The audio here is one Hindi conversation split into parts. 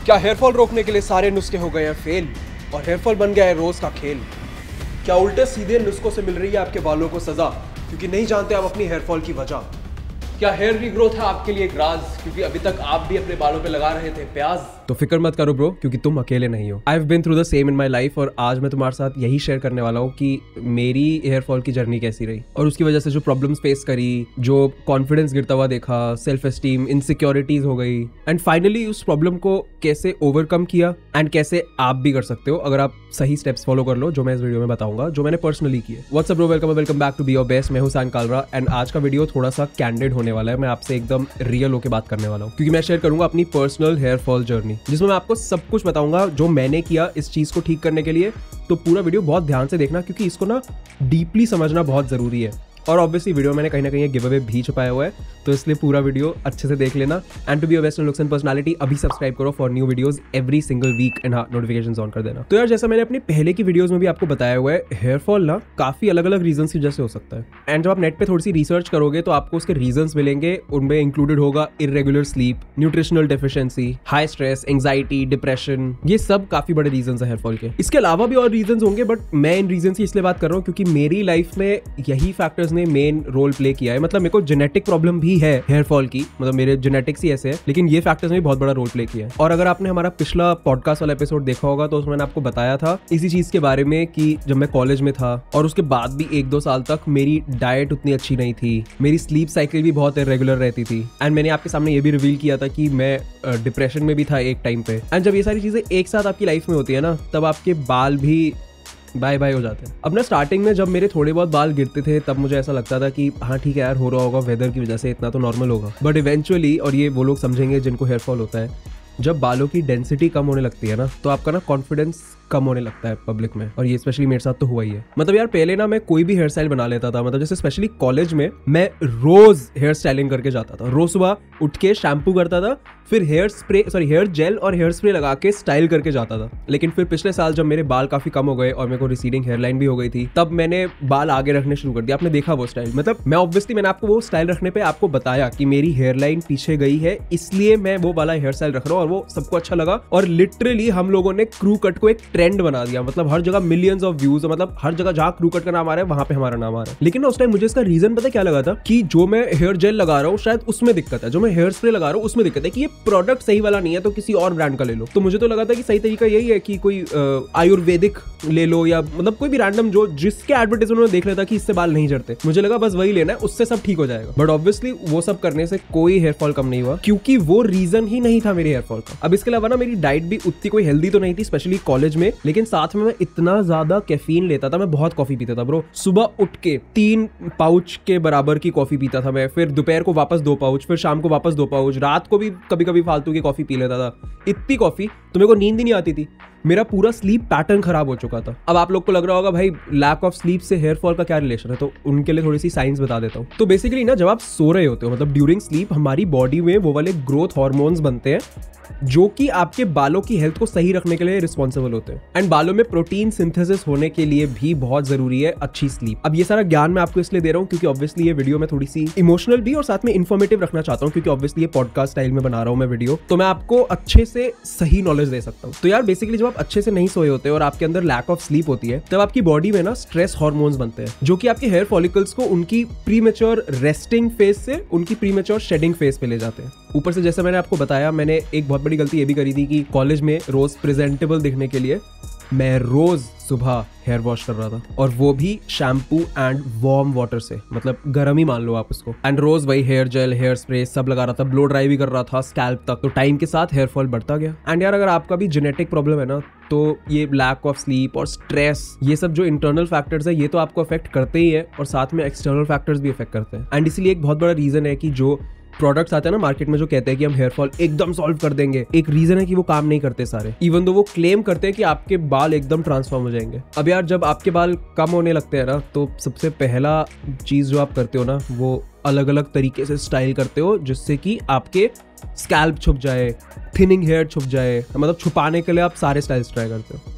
क्या हेयरफॉल रोकने के लिए सारे नुस्खे हो गए हैं फेल और हेयरफॉल बन गया है रोज का खेल? क्या उल्टे सीधे नुस्खों से मिल रही है आपके बालों को सजा क्योंकि नहीं जानते आप अपनी हेयरफॉल की वजह? क्या हेयर रीग्रोथ है आपके लिए एक राज क्योंकि अभी तक आप भी अपने बालों पे लगा रहे थे प्याज? तो फिक्र मत करो ब्रो, क्योंकि तुम अकेले नहीं हो। I have been through the same in my life और आज मैं तुम्हारे साथ यही शेयर करने वाला हूँ कि मेरी हेयर फॉल की जर्नी कैसी रही और उसकी वजह से जो प्रॉब्लम्स फेस करी, जो कॉन्फिडेंस गिरता हुआ देखा, सेल्फ एस्टीम, इनसिक्योरिटीज हो गई एंड फाइनली उस प्रॉब्लम को कैसे ओवरकम किया एंड कैसे आप भी कर सकते हो अगर आप सही स्टेप्स फॉलो कर लो, जो मैं इस वीडियो में बताऊंगा, जो मैंने पर्सनली किए। What's up bro, welcome back to be your best. मैं हूं सैन कालरा एंड आज का वीडियो थोड़ा सा कैंडिड होने वाला है। मैं आपसे एकदम रियल होकर बात करने वाला हूँ क्योंकि मैं शेयर करूंगा अपनी पर्सनल हेयर फॉल जर्नी, जिसमें मैं आपको सब कुछ बताऊंगा जो मैंने किया इस चीज को ठीक करने के लिए। तो पूरा वीडियो बहुत ध्यान से देखना क्योंकि इसको ना डीपली समझना बहुत जरूरी है। और ऑब्वियसली वीडियो मैंने कहीं ना कहीं गिव अवे भी छुपाया हुआ है, तो इसलिए पूरा वीडियो अच्छे से देख लेना। And to be your best in looks and personality अभी सब्सक्राइब करो for new videos every single week and notifications on कर देना। तो यार जैसा मैंने अपनी पहले की वीडियोस में भी आपको बताया हुआ है, हेयर फॉल ना काफी अलग अलग रीजंस की वजह से हो सकता है। एंड जब आप नेट पे थोड़ी सी रिसर्च करोगे तो आपको उसके रीजंस मिलेंगे। उनमें इंक्लूडेड होगा irregular sleep, nutritional deficiency, high stress, anxiety, depression. ये सब काफी बड़े रीजंस है हेयर फॉल के। इसके अलावा भी और रीजंस होंगे, बट मैं इन रीजंस की इसलिए बात कर रहा हूँ क्योंकि मेरी लाइफ में यही फैक्टर्स ने मेन रोल प्ले किया है। मतलब मेरे को जेनेटिक प्रॉब्लम भी है हेयर फॉल की, मतलब मेरे जेनेटिक्स ही ऐसे है, लेकिन ये फैक्टर्स ने भी बहुत बड़ा रोल प्ले किया है। और अगर आपने हमारा पिछला पॉडकास्ट वाला एपिसोड देखा होगा तो उसमें मैंने आपको बताया था इसी चीज के बारे में कि जब मैं कॉलेज में था और उसके बाद भी 1-2 साल तक मेरी डाइट उतनी अच्छी नहीं थी, मेरी स्लीप साइकिल भी बहुत इरेगुलर रहती थी एंड मैंने आपके सामने ये भी रिवील किया था कि मैं डिप्रेशन में भी था एक टाइम पे। एंड जब ये सारी चीजें एक साथ आपकी लाइफ में होती है ना, तब आपके बाल भी बाय बाय हो जाते हैं। अब ना स्टार्टिंग में जब मेरे थोड़े बहुत बाल गिरते थे तब मुझे ऐसा लगता था कि हाँ ठीक है यार, हो रहा होगा वेदर की वजह से, इतना तो नॉर्मल होगा। बट इवेंचुअली, और ये वो लोग समझेंगे जिनको हेयर फॉल होता है, जब बालों की डेंसिटी कम होने लगती है ना, तो आपका ना कॉन्फिडेंस कम होने लगता है पब्लिक में। और ये स्पेशली मेरे साथ तो हुआ ही है। मतलब यार पहले ना मैं कोई भी हेयर स्टाइल बना लेता था, मतलब जैसे स्पेशली कॉलेज में मैं रोज हेयर स्टाइलिंग करके जाता था। रोज सुबह उठ के शैम्पू करता था, फिर हेयर जेल और हेयर स्प्रे लगा के स्टाइल करके जाता था। लेकिन फिर पिछले साल जब मेरे बाल काफी कम हो गए और मेरे को रिसीडिंग हेयरलाइन भी हो गई थी, तब मैंने बाल आगे रखने शुरू कर दिया। आपने देखा वो स्टाइल, मतलब मैंने आपको वो स्टाइल रखने पे आपको बताया कि मेरी हेयरलाइन पीछे गई है, इसलिए मैं वो वाला हेयर स्टाइल रख रहा हूँ और वो सबको अच्छा लगा। और लिटरली हम लोगों ने क्रू कट को एक ट्रेंड बना दिया। मतलब हर जगह मिलियंस ऑफ व्यूज, मतलब हर जगह जहाँ क्रू कट का नाम आ रहा है वहां पे हमारा नाम आ रहा है। लेकिन ना उस टाइम मुझे इसका रीजन पता क्या लगा था कि जो मैं हेयर जेल लगा रहा हूँ शायद उसमें दिक्कत है, जो मैं हेयर स्प्रे लगा रहा हूँ उसमें दिक्कत है, कि ये प्रोडक्ट सही वाला नहीं है तो किसी और ब्रांड का ले लो। तो मुझे तो लगा था कि सही तरीका यही है कि कोई आयुर्वेदिक ले लो या मतलब कोई भी रैंडम जो जिसके एडवर्टाइजमेंट में देख लेता कि इससे बाल नहीं झड़ते, मुझे लगा बस वही लेना है, उससे सब ठीक हो जाएगा। बट ऑब्वियसली वो सब करने से कोई हेयर फॉल कम नहीं हुआ क्योंकि वो रीजन ही नहीं था मेरे हेयर फॉल का। अब इसके अलावा ना मेरी डाइट भी उतनी कोई हेल्दी तो नहीं थी, स्पेशली कॉलेज में, लेकिन साथ में मैं इतना ज्यादा कैफीन लेता था, मैं बहुत कॉफी पीता था ब्रो। सुबह उठ के 3 पाउच के बराबर की कॉफी पीता था मैं, फिर दोपहर को वापस 2 पाउच, फिर शाम को वापस 2 पाउच, रात को भी कभी कभी फालतू की कॉफी पी लेता था। इतनी कॉफी तो मेरे को नींद ही नहीं आती थी, मेरा पूरा स्लीप पैटर्न खराब हो चुका था। अब आप लोग को लग रहा होगा भाई लैक ऑफ स्लीप से हेयर फॉल का क्या रिलेशन है, तो उनके लिए थोड़ी सी साइंस बता देता हूँ। तो बेसिकली ना जब आप सो रहे होते हो, मतलब ड्यूरिंग स्लीप, हमारी बॉडी में वो वाले ग्रोथ हार्मोन्स बनते हैं जो कि आपके बालों की हेल्थ को सही रखने के लिए रिस्पॉन्सिबल होते हैं। एंड बालों में प्रोटीन सिंथेसिस होने के लिए भी बहुत जरूरी है अच्छी स्लीप। अब ये सारा ज्ञान मैं आपको इसलिए दे रहा हूँ क्योंकि ऑब्वियसली ये वीडियो मैं थोड़ी सी इमोशनल भी और साथ में इन्फॉर्मेटिव रखना चाहता हूँ, क्योंकि ऑब्वियसली ये पॉडकास्ट स्टाइल में बना रहा हूँ मैं वीडियो, तो मैं आपको अच्छे से सही नॉलेज दे सकता हूँ। तो यार बेसिकली जब आप अच्छे से नहीं सोए होते और आपके अंदर लैक ऑफ स्लीप होती है, तब आपकी बॉडी में ना स्ट्रेस हार्मोन्स बनते हैं जो कि आपके हेयर फॉलिकल्स को उनकी प्रीमेच्योर रेस्टिंग फेज से उनकी प्रीमेच्योर शेडिंग फेज पे ले जाते हैं। ऊपर से जैसे मैंने आपको बताया, मैंने एक बहुत बड़ी गलती ये भी करी थी कि कॉलेज में रोज प्रेजेंटेबल दिखने के लिए मैं रोज सुबह हेयर वॉश कर रहा था, और वो भी शैम्पू एंड वार्म वाटर से, मतलब गर्म ही मान लो आप उसको। एंड रोज वही हेयर जेल, हेयर स्प्रे सब लगा रहा था, ब्लो ड्राई भी कर रहा था स्कैल्प तक। तो टाइम के साथ हेयर फॉल बढ़ता गया। एंड यार अगर आपका भी जेनेटिक प्रॉब्लम है ना, तो ये लैक ऑफ स्लीप और स्ट्रेस, ये सब जो इंटरनल फैक्टर्स है, ये तो आपको अफेक्ट करते ही है और साथ में एक्सटर्नल फैक्टर्स भी अफेक्ट करते हैं। एंड इसीलिए एक बहुत बड़ा रीजन है कि जो प्रोडक्ट्स आते हैं ना मार्केट में जो कहते हैं कि हम हेयर फॉल एकदम सॉल्व कर देंगे, एक रीजन है कि वो काम नहीं करते सारे। इवन दो वो क्लेम करते हैं कि आपके बाल एकदम ट्रांसफॉर्म हो जाएंगे। अब यार जब आपके बाल कम होने लगते हैं ना, तो सबसे पहला चीज जो आप करते हो ना, वो अलग अलग तरीके से स्टाइल करते हो जिससे कि आपके स्कैल्प छुप जाए, थिनिंग हेयर छुप जाए, मतलब छुपाने के लिए आप सारे स्टाइल्स ट्राई करते हो।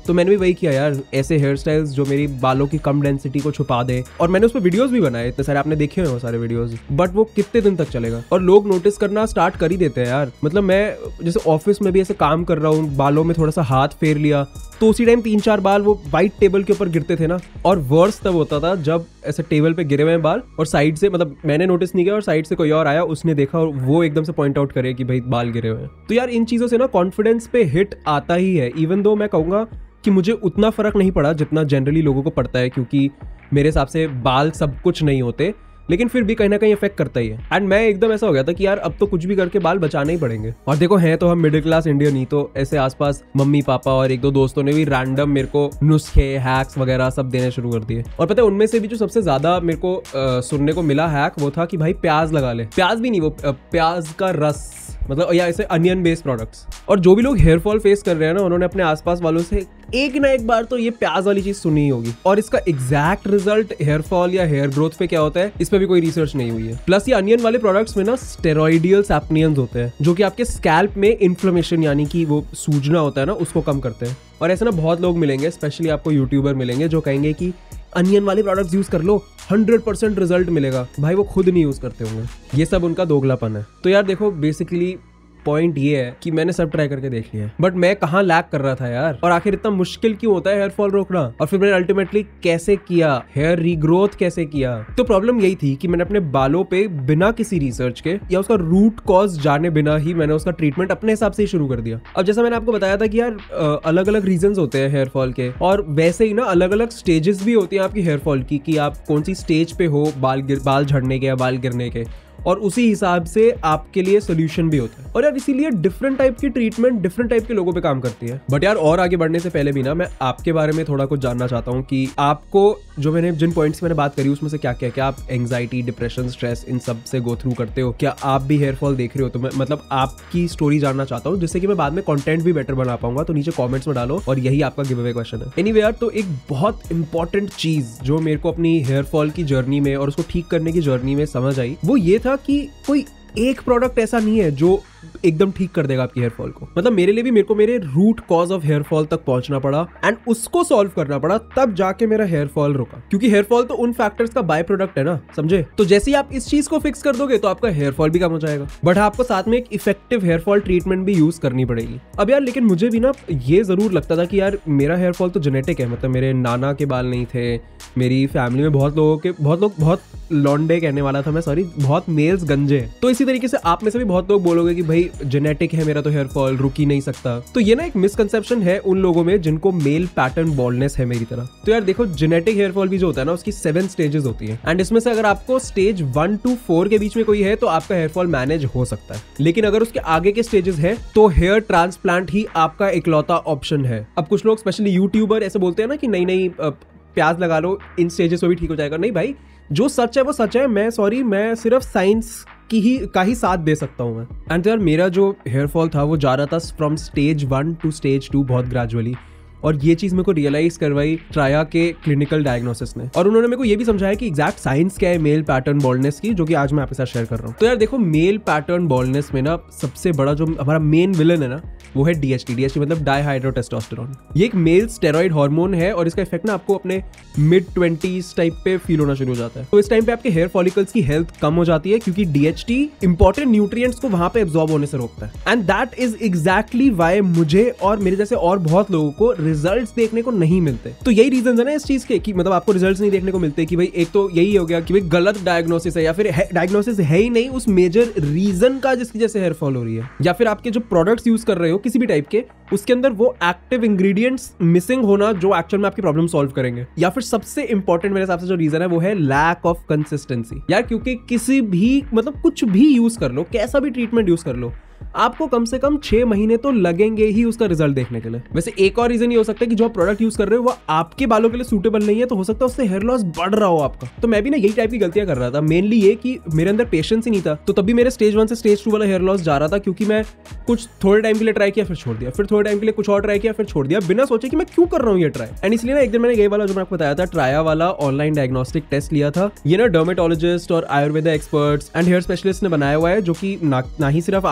तो मैंने भी वही किया यार, ऐसे हेयर स्टाइल्स जो मेरी बालों की कम डेंसिटी को छुपा दे, और मैंने उस पर वीडियोस भी बनाए इतने सारे, आपने देखे हो सारे वीडियोस, बट वो कितने दिन तक चलेगा, और लोग नोटिस करना स्टार्ट कर ही देते हैं यार। मतलब मैं जैसे ऑफिस में भी ऐसे काम कर रहा हूँ, बालों में थोड़ा सा हाथ फेर लिया तो उसी टाइम 3-4 बाल वो वाइट टेबल के ऊपर गिरते थे ना, और वर्स तब होता था जब ऐसे टेबल पे गिरे हुए बाल और साइड से, मतलब मैंने नोटिस नहीं किया और साइड से कोई और आया, उसने देखा और वो एकदम से पॉइंट आउट करे कि भाई बाल गिरे हुए हैं। तो यार इन चीजों से ना कॉन्फिडेंस पे हिट आता ही है, इवन दो मैं कहूंगा कि मुझे उतना फर्क नहीं पड़ा जितना जनरली लोगों को पड़ता है, क्योंकि मेरे हिसाब से बाल सब कुछ नहीं होते, लेकिन फिर भी कहीं ना कहीं इफेक्ट करता ही है। एंड मैं एकदम ऐसा हो गया था कि यार अब तो कुछ भी करके बाल बचाने ही पड़ेंगे। और देखो हैं तो हम मिडिल क्लास इंडियन ही, तो ऐसे आसपास मम्मी पापा और 1-2 दोस्तों ने भी रैंडम मेरे को नुस्खे हैक्स वगैरह सब देने शुरू कर दिए। और पता है उनमें से भी जो सबसे ज्यादा मेरे को सुनने को मिला हैक वो था कि भाई प्याज लगा ले, प्याज भी नहीं, वो प्याज का रस, मतलब या ऐसे अनियन बेस्ड प्रोडक्ट्स। और जो भी लोग हेयर फॉल फेस कर रहे हैं ना, उन्होंने अपने आसपास वालों से एक ना एक बार तो ये प्याज वाली चीज सुनी ही होगी। और इसका एग्जैक्ट रिजल्ट हेयर फॉल या हेयर ग्रोथ पे क्या होता है, इस पे भी कोई रिसर्च नहीं हुई है। प्लस ये अनियन वाले प्रोडक्ट्स में ना स्टेरॉइडियल सैप्नियंस होते हैं, जो कि आपके स्कैल्प में इन्फ्लेमेशन यानी कि वो सूजना होता है ना, उसको कम करते हैं। और ऐसे ना बहुत लोग मिलेंगे, स्पेशली आपको यूट्यूबर मिलेंगे जो कहेंगे कि अनियन वाले प्रोडक्ट्स यूज कर लो, 100% रिजल्ट मिलेगा। भाई वो खुद नहीं यूज करते होंगे, ये सब उनका दोगलापन है। तो यार देखो बेसिकली पॉइंट ये है कि मैंने सब ट्राई करके देख लिया, बट मैं कहाँ लैग कर रहा था यार, और आखिर इतना मुश्किल क्यों होता है हेयर फॉल रोकना, और फिर मैंने अल्टीमेटली कैसे किया, हेयर रीग्रोथ कैसे किया। तो प्रॉब्लम यही थी कि मैंने अपने बालों पे बिना किसी रिसर्च के या उसका रूट कॉज जाने बिना ही मैंने उसका ट्रीटमेंट अपने हिसाब से ही शुरू कर दिया। अब जैसा मैंने आपको बताया था कि यार अलग अलग रीजंस होते हैं हेयर फॉल के, और वैसे ही ना अलग अलग स्टेजेस भी होती हैं आपकी हेयर फॉल की, कि आप कौन सी स्टेज पे हो बाल झड़ने के या बाल गिरने के, और उसी हिसाब से आपके लिए सोल्यूशन भी होता है। और यार इसीलिए डिफरेंट टाइप की ट्रीटमेंट डिफरेंट टाइप के लोगों पे काम करती है। बट यार और आगे बढ़ने से पहले भी ना मैं आपके बारे में थोड़ा कुछ जानना चाहता हूँ कि आपको जो मैंने जिन पॉइंट्स की मैंने बात करी उसमें से क्या क्या, क्या आप एंग्जाइटी, डिप्रेशन, स्ट्रेस इन सब से गो थ्रू करते हो, क्या आप भी हेयर फॉल देख रहे हो? तो मैं मतलब आपकी स्टोरी जानना चाहता हूँ, जिससे कि मैं बाद में कंटेंट भी बेटर बना पाऊंगा। तो नीचे कमेंट्स में डालो, और यही आपका गिव अवे क्वेश्चन है। एनीवे यार, तो एक बहुत इंपॉर्टेंट चीज जो मेरे को अपनी हेयर फॉल की जर्नी में और उसको ठीक करने की जर्नी में समझ आई, वो ये था कि कोई एक प्रोडक्ट ऐसा नहीं है जो एकदम ठीक कर देगा आपकी हेयर फॉल को। मतलब मेरे लिए भी मेरे को मेरे root cause of hair fall तक पहुंचना पड़ा एंड उसको सॉल्व करना पड़ा, तब जाके मेरा हेयर फॉल रुका। क्योंकि हेयर फॉल तो उन फैक्टर्स का बाय प्रोडक्ट है ना, समझे? तो जैसे ही आप इस चीज को फिक्स कर दोगे तो आपका हेयर फॉल भी कम हो जाएगा, बट आपको साथ में एक इफेक्टिव हेयर फॉल ट्रीटमेंट भी यूज करनी पड़ेगी। अब यार लेकिन मुझे भी ना ये जरूर लगता था कि यार मेरा हेयर फॉल तो जेनेटिक है, मतलब मेरे नाना के बाल नहीं थे, मेरी फैमिली में बहुत लॉन्डे कहने वाला था मैं, सॉरी, बहुत मेल्स गंजे। तो इसी तरीके से आप में से भी बहुत लोग बोलोगे कि भाई जेनेटिक है मेरा तो हेयर फॉल रुक ही नहीं सकता। तो ये ना एक मिसकंसेप्शन है उन लोगों में जिनको मेल पैटर्न बॉल्डनेस है मेरी तरह। तो यार देखो, जेनेटिक हेयर फॉल भी जो होता है ना, उसकी 7 स्टेजेस होती है, एंड इसमें से अगर आपको स्टेज 1 to 4 के बीच में कोई है तो आपका हेयर फॉल मैनेज हो सकता है। लेकिन अगर उसके आगे के स्टेजेस है तो हेयर ट्रांसप्लांट ही आपका इकलौता ऑप्शन है। अब कुछ लोग स्पेशली यूट्यूबर ऐसे बोलते हैं ना कि नहीं प्याज लगा लो, इन स्टेजेस में भी ठीक हो जाएगा। नहीं भाई, जो सच है वो सच है। मैं सिर्फ साइंस का ही साथ दे सकता हूँ मैं। एंड यार मेरा जो हेयर फॉल था वो जा रहा था फ्रॉम स्टेज 1 to स्टेज 2 बहुत ग्रेजुअली, और ये चीज मेरे को रियलाइज करवाई ट्राया के क्लिनिकल डायग्नोसिस ने, और उन्होंने मेरे को ये भी समझाया कि एग्जैक्ट साइंस क्या है मेल पैटर्न बॉल्डनेस की, जो कि आज मैं आपके साथ शेयर कर रहा हूँ। तो यार देखो, मेल पैटर्न बॉल्डनेस में ना सबसे बड़ा जो हमारा मेन विलन है ना, वो है DHT मतलब डाइहाइड्रोटेस्टोस्टेरोन। ये एक मेल स्टेरॉइड हार्मोन है, और इसका इफेक्ट ना आपको अपने mid-20s टाइप पे फील होना शुरू हो जाता है। तो इस टाइम पे आपके हेयर फॉलिकल्स की हेल्थ कम हो जाती है, क्योंकि DHT इंपॉर्टेंट न्यूट्रिएंट्स को वहां पे एब्जॉर्ब होने से रोकता है। And that is exactly why मुझे और मेरे जैसे और बहुत लोगों को रिजल्ट्स देखने को नहीं मिलते। तो यही रीजन है ना इस चीज के, कि मतलब आपको रिजल्ट्स नहीं देखने को मिलते कि भाई एक तो यही हो गया कि भाई गलत डायग्नोसिस है, या फिर डायग्नोसिस है ही नहीं उस मेजर रीजन का जिसकी जैसे हेयर फॉल हो रही है, या फिर आपके जो प्रोडक्ट्स यूज कर रहे हो किसी भी टाइप के, उसके अंदर वो एक्टिव इंग्रेडिएंट्स मिसिंग होना जो एक्चुअल में आपकी प्रॉब्लम सॉल्व करेंगे। या फिर सबसे इंपॉर्टेंट मेरे हिसाब से जो रीजन है वो है लैक ऑफ कंसिस्टेंसी। यार क्योंकि किसी भी मतलब कुछ भी यूज कर लो, कैसा भी ट्रीटमेंट यूज कर लो, आपको कम से कम 6 महीने तो लगेंगे ही उसका रिजल्ट देखने के लिए। वैसे एक और रीजन ये हो सकता है कि जो आप प्रोडक्ट यूज कर रहे हो वो आपके बालों के लिए सूटेबल नहीं है, तो हो सकता है उससे हेयर लॉस बढ़ रहा हो आपका। तो मैं भी ना यही टाइप की गलतियां कर रहा था, मेनली ये कि मेरे अंदर पेशेंस ही नहीं था। तो तभी मेरे स्टेज 1 से स्टेज 2 वाला हेयर लॉस जा रहा था, क्योंकि मैं कुछ थोड़े टाइम के लिए ट्राई किया, फिर छोड़ दिया, फिर थोड़े टाइम के लिए कुछ और ट्राई किया, फिर छोड़ दिया, बिना सोचे कि मैं क्यों कर रहा हूँ ये ट्राई। एंड इसलिए ना एक दिन मैंने ये वाला जो मैं आपको बताया था ट्राया वाला ऑनलाइन डायग्नोस्टिक टेस्ट लिया था। ये ना डर्मेटोलॉजिस्ट और Ayurveda experts and hair specialist ने बनाया हुआ है, जो कि ना ही सिर्फ आपको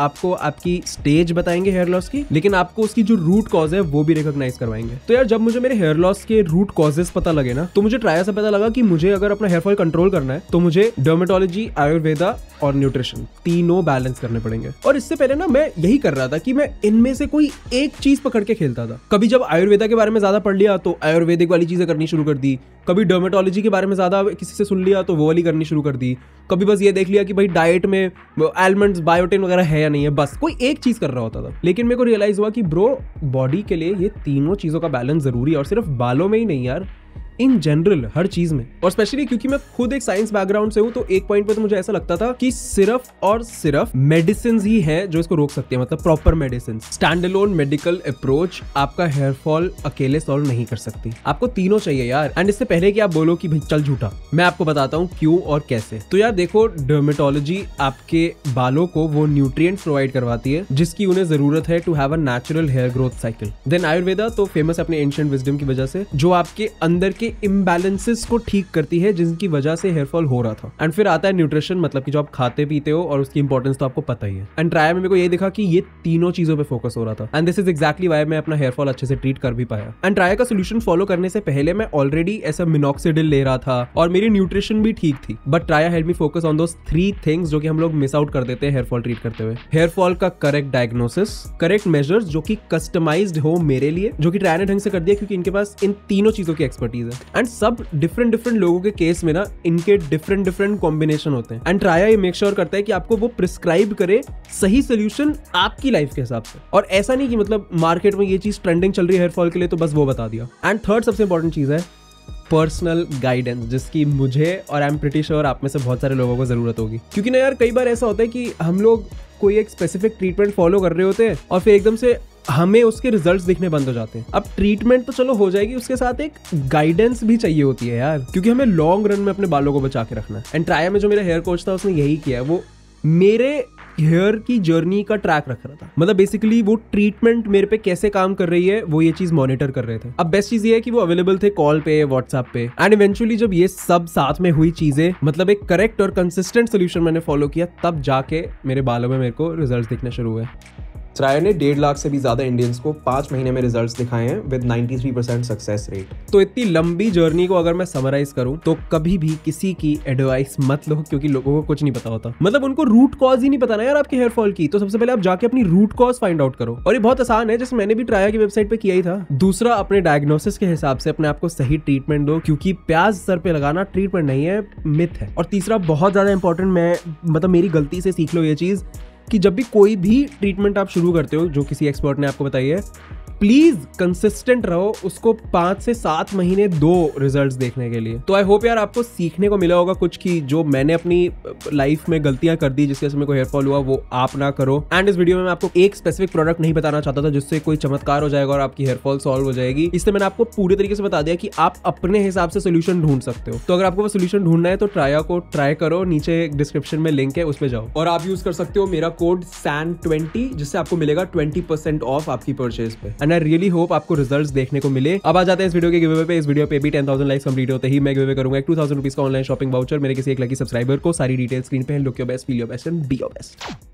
आपकी स्टेज बताएंगे हेयर लॉस की, लेकिन आपको उसकी जो रूट कॉज है वो भी रिकॉग्नाइज करवाएंगे। तो यार जब मुझे मेरे हेयर लॉस के रूट कॉजेस पता लगे ना, तो मुझे ट्राया से पता लगा कि मुझे अगर अपना हेयर फॉल कंट्रोल करना है तो मुझे डर्मेटोलॉजी, आयुर्वेदा और न्यूट्रिशन तीनों बैलेंस करने पड़ेंगे। और इससे पहले ना मैं यही कर रहा था कि मैं इनमें से कोई एक चीज पकड़ के खेलता था। कभी जब आयुर्वेदा के बारे में ज्यादा पढ़ लिया तो आयुर्वेदिक वाली चीजें करनी शुरू कर दी, कभी डर्मेटोलॉजी के बारे में ज्यादा किसी से सुन लिया तो वो वाली करनी शुरू कर दी, कभी बस ये देख लिया कि भाई डाइट में आलमंड्स, बायोटिन वगैरह है या नहीं है, बस कोई एक चीज कर रहा होता था। लेकिन मेरे को रियलाइज हुआ कि ब्रो, बॉडी के लिए ये तीनों चीजों का बैलेंस जरूरी है, और सिर्फ बालों में ही नहीं यार, इन जनरल हर चीज में। और स्पेशली क्योंकि मैं खुद एक साइंस बैकग्राउंड से हूं, तो एक पॉइंट पे तो मुझे ऐसा लगता था कि सिर्फ और सिर्फ मेडिसिन ही है जो इसको रोक सकती है, मतलब proper medicine. Stand alone medical approach आपका हेयर फॉल अकेले सॉल्व नहीं कर सकती, आपको तीनों चाहिए यार। एंड इससे पहले कि आप बोलो कि भाई चल झूठा, मैं आपको बताता हूँ क्यों और कैसे। तो यार देखो, डर्मेटोलॉजी आपके बालों को वो न्यूट्रिएंट्स प्रोवाइड करवाती है जिसकी उन्हें जरूरत है to have a natural hair growth cycle. Then Ayurveda तो फेमस अपने एंशिएंट विजडम की वजह से, जो आपके अंदर के इम्बैलेंसेस को ठीक करती है जिनकी वजह से हेयर फॉल हो रहा था। एंड फिर आता है न्यूट्रिशन, मतलब कि जो आप खाते पीते हो, और उसकी इंपॉर्टेंस तो आपको पता ही है। एंड ट्रायल में मेरे को ये दिखा कि ये तीनों चीजों पे फोकस हो रहा था, and this is exactly why मैं अपना हेयर फॉल अच्छे से ट्रीट कर भी पाया। एंड ट्रायल का सोल्यूशन फॉलो करने से पहले मैं ऑलरेडी ऐसा मिनॉक्सिडिल ले रहा था और मेरी न्यूट्रिशन भी ठीक थी, but trial help me focus on those 3 things जो कि हम लोग मिस आउट कर देते हैं हेयर फॉल ट्रीट करते हुए। हेयर फॉल का करेक्ट डायग्नोसिस, करेक्ट मेजर्स जो कि कस्टमाइज्ड हो मेरे लिए, जो कि ट्रायल ने ढंग से कर दिया क्योंकि इनके पास इन तीनों चीजों की एक्सपर्टीज है। एंड सब डिफरेंट लोगों के केस में ना इनके डिफरेंट कॉम्बिनेशन होते हैं। एंड ट्राया ये मेक श्योर करता है कि आपको वो प्रिस्क्राइब करे सही सोल्यूशन आपकी लाइफ के हिसाब से, और ऐसा नहीं कि मतलब मार्केट में ये चीज ट्रेंडिंग चल रही है हेयर फॉल के लिए तो बस वो बता दिया। एंड थर्ड सबसे इंपॉर्टेंट चीज है पर्सनल गाइडेंस, जिसकी मुझे और आई एम प्रीटी श्योर आप में से बहुत सारे लोगों को जरूरत होगी। क्योंकि ना यार कई बार ऐसा होता है कि हम लोग कोई एक स्पेसिफिक ट्रीटमेंट फॉलो कर रहे होते हैं और फिर एकदम से हमें उसके रिजल्ट्स दिखने बंद हो जाते हैं। अब ट्रीटमेंट तो चलो हो जाएगी, उसके साथ एक गाइडेंस भी चाहिए होती है यार, क्योंकि हमें लॉन्ग रन में अपने बालों को बचा के रखना है। एंड ट्राया में जो मेरा हेयर कोच था उसने यही किया है, वो मेरे हेयर की जर्नी का ट्रैक रख रहा था। मतलब बेसिकली वो ट्रीटमेंट मेरे पे कैसे काम कर रही है वो ये चीज मॉनिटर कर रहे थे। अब बेस्ट चीज ये है कि वो अवेलेबल थे कॉल पे, व्हाट्सएप पे। एंड इवेंचुअली जब ये सब साथ में हुई चीजें, मतलब एक करेक्ट और कंसिस्टेंट सोल्यूशन मैंने फॉलो किया, तब जाके मेरे बालों में मेरे को रिजल्ट दिखने शुरू हुए। ट्राया ने 1.5 लाख से भी ज्यादा इंडियंस को 5 महीने में रिजल्ट्स दिखाए हैं विद 93% सक्सेस रेट। तो इतनी लंबी जर्नी को अगर मैं समराइज करूं तो कभी भी किसी की एडवाइस मत लो, क्योंकि लोगों को कुछ नहीं पता होता। मतलब उनको रूट कॉज ही नहीं पता ना यार आपके हेयर फॉल की। तो सबसे पहले आप जाके अपनी रूट कॉज फाइंड आउट करो, और ये बहुत आसान है, जैसे मैंने भी ट्राया की वेबसाइट पे किया ही था। दूसरा, अपने डायग्नोसिस के हिसाब से अपने आप को सही ट्रीटमेंट दो, क्योंकि प्याज सर पे लगाना ट्रीटमेंट नहीं है, मिथ है। और तीसरा बहुत ज्यादा इंपॉर्टेंट, मैं मतलब मेरी गलती से सीख लो ये चीज, कि जब भी कोई भी ट्रीटमेंट आप शुरू करते हो जो किसी एक्सपर्ट ने आपको बताई है, प्लीज कंसिस्टेंट रहो, उसको 5 से 7 महीने दो रिजल्ट्स देखने के लिए। तो आई होप यार आपको सीखने को मिला होगा कुछ, कि जो मैंने अपनी लाइफ में गलतियां कर दी जिसकी वजह से मेरे को हेयर फॉल हुआ, वो आप ना करो। एंड इस वीडियो में मैं आपको एक स्पेसिफिक प्रोडक्ट नहीं बताना चाहता था जिससे कोई चमत्कार हो जाएगा और आपकी हेयर फॉल सॉल्व हो जाएगी। इससे मैंने आपको पूरे तरीके से बता दिया कि आप अपने हिसाब से सोल्यूशन ढूंढ सकते हो। तो अगर आपको वो सोल्यूशन ढूंढना है तो ट्राया को ट्राई करो, नीचे डिस्क्रिप्शन में लिंक है, उस पर जाओ। और आप यूज कर सकते हो मेरा कोड SAN20, जिससे आपको मिलेगा 20% ऑफ आपकी परचेज पे। एंड आई रियली होप आपको रिजल्ट्स देखने को मिले। अब आ जाते हैं इस वीडियो के गिवअवे पे। इस वीडियो पे भी 10,000 लाइक्स कंप्लीट होते ही मैं गिवअवे करूंगा एक 2,000 रुपीज का ऑनलाइन शॉपिंग वाउचर मेरे किसी एक लकी सब्सक्राइबर को। सारी डिटेल्स स्क्रीन पे है। Look your best, feel your best and be your best.